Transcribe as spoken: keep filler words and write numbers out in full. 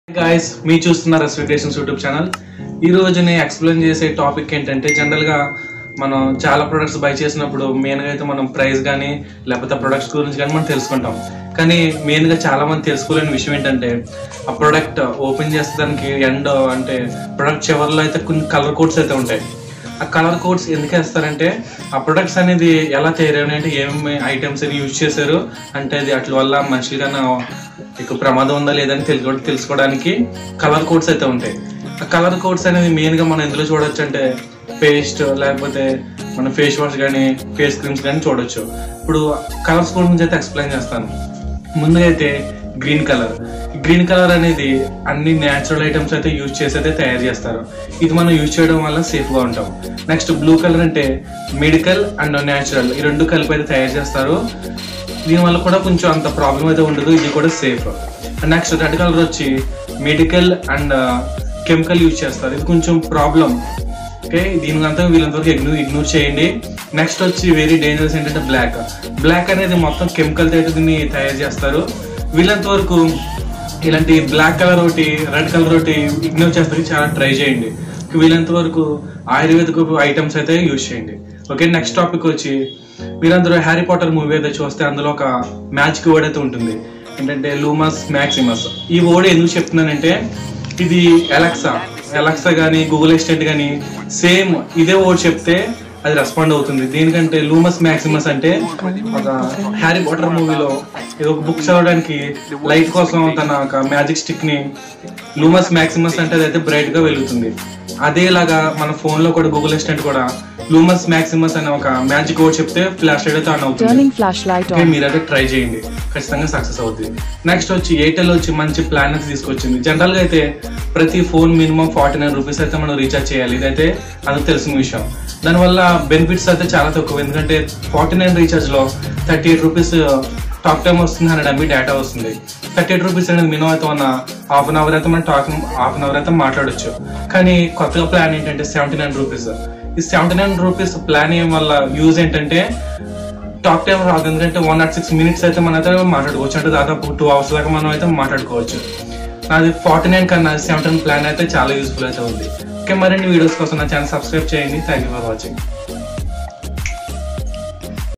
guys मी చూస్తున్నారు respirations YouTube channel ఈ రోజు నేను ఎక్స్‌ప్లెయిన్ చేసే టాపిక్ ఏంటంటే జనరల్ గా మనం చాలా ప్రొడక్ట్స్ బై చేసినప్పుడు మెయిన్ గా అయితే మనం ప్రైస్ గాని లేకపోతే ప్రొడక్ట్స్ గురించి గాని మనం తెలుసుకుంటాం కానీ మెయిన్ గా చాలా మంది తెలుసుకోలేని విషయం ఏంటంటే ఆ ప్రొడక్ట్ ఓపెన్ చేసేదానికి ఎండ్ అంటే ప్రొడక్ట్ చివర్లో అయితే కొన్ని కలర్ కోడ్స్ అయితే ఉంటాయి ఆ కలర్ కోడ్స్ ఎందుకు వేస్తారంటే ఆ ప్రొడక్ట్స్ అనేది ఎలా తయారయ్యాయి అంటే ఏమేమి ఐటమ్స్ అని యూజ్ చేశారు అంటే అది అట్ల వల్ల మనుషులుగా ఎక్కువ ప్రమాదం ఉందా లేదని తెలుసుకో తెలుసుకోవడానికి కలర్ కోడ్స్ అయితే ఉంటాయి ఆ కలర్ కోడ్స్ అనేది మెయిన్గా మనం ఎందులో చూడొచ్చు అంటే పేస్ట్ లేకపోతే మన ఫేస్ వాష్ కానీ ఫేస్ క్రీమ్స్ కానీ చూడొచ్చు ఇప్పుడు కలర్స్ కోడ్ నుంచి అయితే ఎక్స్ప్లెయిన్ చేస్తాను ముందుగా అయితే గ్రీన్ కలర్ గ్రీన్ కలర్ అనేది అన్ని న్యాచురల్ ఐటమ్స్ అయితే యూజ్ చేసి అయితే తయారు చేస్తారు ఇది మనం యూజ్ చేయడం వల్ల సేఫ్గా ఉంటాం నెక్స్ట్ బ్లూ కలర్ అంటే మెడికల్ అండ్ న్యాచురల్ ఈ రెండు కలిపి అయితే తయారు చేస్తారు దీనివల్ల కూడా కొంచెం అంత ప్రాబ్లం అయితే ఉండదు ఇది కూడా సేఫ్ నెక్స్ట్ రెడ్ కలర్ వచ్చి మెడికల్ అండ్ కెమికల్ యూజ్ చేస్తారు ఇది కొంచెం ప్రాబ్లం ఓకే దీనికంతా వీళ్ళంతవరకు ఇగ్నోర్ ఇగ్నోర్ చేయండి నెక్స్ట్ వచ్చి వెరీ డేంజరస్ ఏంటంటే బ్లాక్ బ్లాక్ అనేది మొత్తం కెమికల్తో అయితే దీన్ని తయారు చేస్తారు వీళ్ళంత వరకు ఇలాంటి బ్లాక్ కలర్ ఒకటి రెడ్ కలర్ ఒకటి ఇగ్నోర్ చేస్తారు చాలా ట్రై చేయండి వీళ్ళంత వరకు ఆయుర్వేదిక ఐటమ్స్ అయితే యూజ్ చేయండి ఓకే నెక్స్ట్ టాపిక్ వచ్చి మీరందరూ హ్యారీ పాటర్ మూవీ అయితే చూస్తే అందులో ఒక మ్యాజిక్ వర్డ్ అయితే ఉంటుంది ఏంటంటే లూమస్ మ్యాక్సిమస్ ఈ వర్డ్ ఎందుకు చెప్తున్నానంటే ఇది ఎలక్సా ఎలక్సా కానీ గూగుల్ అసిస్టెంట్ కానీ సేమ్ ఇదే వర్డ్ చెప్తే అది రెస్పాండ్ అవుతుంది దీనికంటే లూమస్ మ్యాక్సిమస్ అంటే ఒక హ్యారీ పాటర్ మూవీలో ఇది ఒక బుక్ చదవడానికి లైట్ కోసం తన ఒక మ్యాజిక్ స్టిక్ ని లూమస్ మ్యాక్సిమస్ అంటే అదైతే బ్రైట్ గా వెలుగుతుంది అదేలాగా మన ఫోన్ లో కూడా గూగుల్ అసిస్టెంట్ కూడా లూమస్ మ్యాక్సిమస్ అనే ఒక మ్యాజిక్ వర్డ్ చెప్తే ఫ్లాష్ లైట్ అయితే ఆన్ అవుతుంది మీరైతే ట్రై చేయండి ఖచ్చితంగా సక్సెస్ అవుతుంది నెక్స్ట్ వచ్చి ఎయిర్టెల్ వచ్చి మంచి ప్లాన్ అయితే తీసుకొచ్చింది జనరల్ గా అయితే ప్రతి phone minimum forty nine rupees అయితే మనం రీఛార్జ్ చేయాలి ఇదైతే అందరికి తెలిసిన విషయం దానివల్ల బెనిఫిట్స్ అయితే చాలా తక్కువ ఎందుకంటే ఫార్టీ నైన్ రీఛార్జ్ లో thirty eight rupees talk time వస్తుంది హండ్రెడ్ ఎంబీ డేటా వస్తుంది థర్టీ ఎయిట్ రూపీస్ అనేది మినిమం అయితే ఉన్న హాఫ్ అన్ అవర్ అయితే మనం టాక్ హాఫ్ అన్ అవర్ అయితే మాట్లాడొచ్చు కానీ కొత్తగా ప్లాన్ ఏంటంటే సెవెంటీ నైన్ రూపీస్ ఈ సెవెంటీ నైన్ రూపీస్ ప్లాన్ అయ్యే వల్ల యూజ్ ఏంటంటే టాక్ టైం రాదు ఎందుకంటే వన్ నాట్ సిక్స్ మినిట్స్ అయితే మనం అయితే మాట్లాడుకోవచ్చు అంటే దాదాపు టూ అవర్స్ దాకా మనం అయితే మాట్లాడుకోవచ్చు నాది ఫార్టీ నైన్ కన్నా సెవెంటీ నైన్ ప్లాన్ అయితే చాలా యూస్ఫుల్ అయితే ఉంది ఓకే మరిన్ని వీడియోస్ కోసం నా ఛానల్ సబ్స్క్రైబ్ చేయండి థ్యాంక్ యూ ఫర్ వాచింగ్